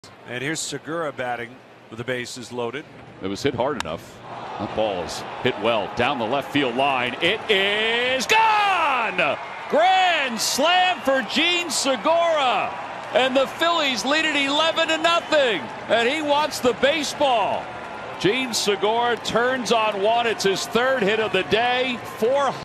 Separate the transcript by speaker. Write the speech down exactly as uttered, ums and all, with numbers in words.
Speaker 1: And here's Segura batting with the bases loaded.
Speaker 2: It was hit hard enough. That ball is hit well down the left field line. It is gone! Grand slam for Gene Segura. And the Phillies lead it eleven to nothing. And he wants the baseball. Gene Segura turns on one. It's his third hit of the day. Four